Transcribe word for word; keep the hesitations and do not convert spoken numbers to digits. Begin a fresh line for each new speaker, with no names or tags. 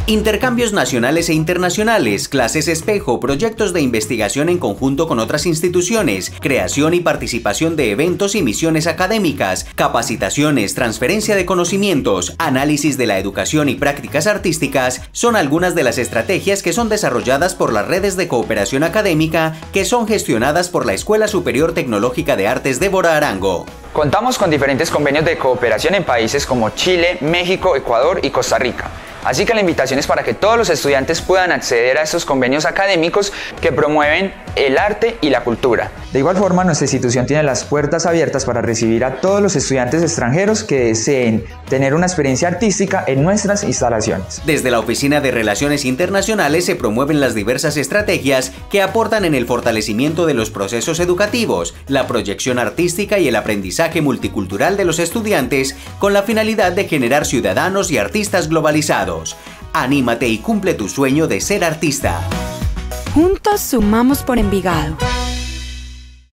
Intercambios nacionales e internacionales, clases espejo, proyectos de investigación en conjunto con otras instituciones, creación y participación de eventos y misiones académicas, capacitaciones, transferencia de conocimientos, análisis de la educación y prácticas artísticas son algunas de las estrategias que son desarrolladas por las redes de cooperación académica que son gestionadas por la Escuela Superior Tecnológica de Artes Débora Arango.
Contamos con diferentes convenios de cooperación en países como Chile, México, Ecuador y Costa Rica. Así que la invitación es para que todos los estudiantes puedan acceder a estos convenios académicos que promueven el arte y la cultura.
De igual forma, nuestra institución tiene las puertas abiertas para recibir a todos los estudiantes extranjeros que deseen tener una experiencia artística en nuestras instalaciones.
Desde la Oficina de Relaciones Internacionales se promueven las diversas estrategias que aportan en el fortalecimiento de los procesos educativos, la proyección artística y el aprendizaje multicultural de los estudiantes con la finalidad de generar ciudadanos y artistas globalizados. Anímate y cumple tu sueño de ser artista.
Juntos sumamos por Envigado.